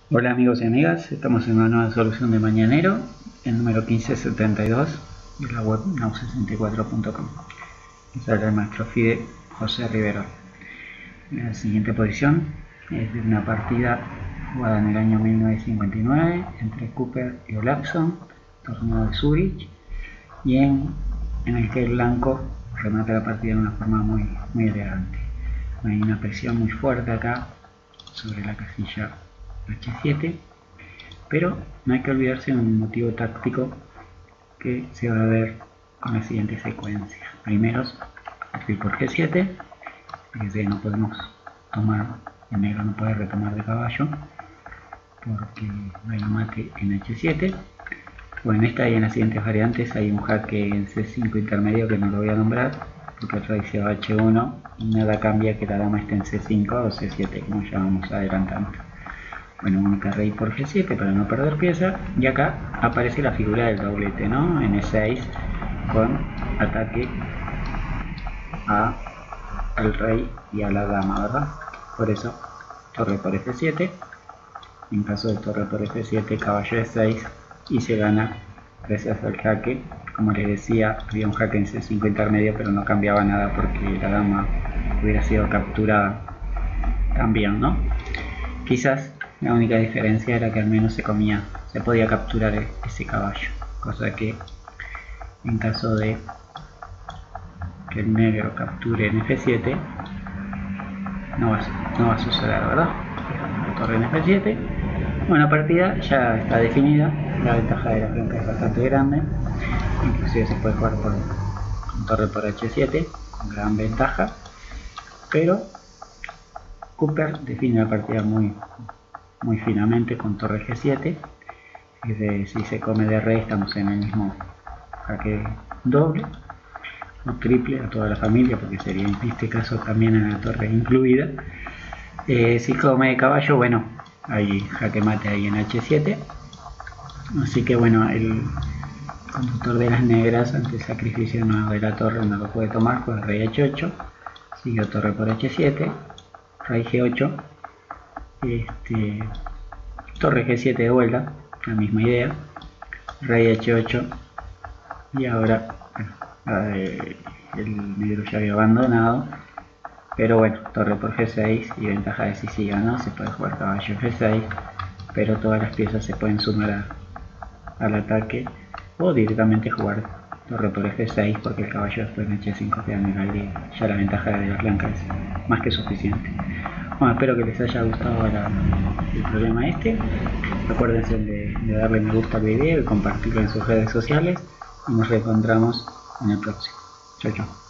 Hola amigos y amigas, estamos en una nueva solución de Mañanero, el número 1572 de la web now64.com. Es el maestro FIDE José Rivero. La siguiente posición es de una partida jugada en el año 1959 entre Cooper y Olafson, torneo de Zurich, y en el que el blanco remata la partida de una forma muy elegante. Hay una presión muy fuerte acá sobre la casilla H7, pero no hay que olvidarse de un motivo táctico que se va a ver con la siguiente secuencia. Primero, alfil por G7, fíjense, no podemos tomar, el negro no puede retomar de caballo porque hay un mate en H7. Bueno, en esta y en las siguientes variantes hay un jaque en C5 intermedio que no lo voy a nombrar porque el rey se va a H1 y nada cambia que la dama esté en C5 o C7, como ya vamos adelantando. Bueno, única rey por G7 para no perder pieza, y acá aparece la figura del doblete, ¿no? En E6 con ataque al rey y a la dama, ¿verdad? Por eso torre por F7, en caso de torre por F7 caballo E6 y se gana gracias al jaque. Como les decía, había un jaque en C5 intermedio, pero no cambiaba nada porque la dama hubiera sido capturada también, ¿no? Quizás la única diferencia era que al menos se podía capturar ese caballo, cosa que en caso de que el negro capture en F7 no va a suceder, ¿verdad? La torre en F7. Bueno, la partida ya está definida, la ventaja de la blanca es bastante grande, inclusive se puede jugar con torre por H7 con gran ventaja, pero Cooper define la partida muy finamente con torre G7. Si se come de rey estamos en el mismo jaque doble o triple a toda la familia, porque sería en este caso también a la torre incluida. Si come de caballo, bueno, hay jaque mate ahí en H7, así que bueno, el conductor de las negras ante el sacrificio de la torre no lo puede tomar, pues rey H8, siguió torre por H7, rey G8, torre G7 de vuelta, la misma idea, rey H8, y ahora el negro ya había abandonado, pero bueno, torre por G6 y ventaja decisiva, ¿no? Se puede jugar caballo G6, pero todas las piezas se pueden sumar al ataque, o directamente jugar torre por F6 porque el caballo después en H5 queda en el, ya la ventaja de la blanca es más que suficiente. Bueno, espero que les haya gustado el problema este. Acuérdense de darle me gusta al video y compartirlo en sus redes sociales, y nos reencontramos en el próximo. Chau, chau.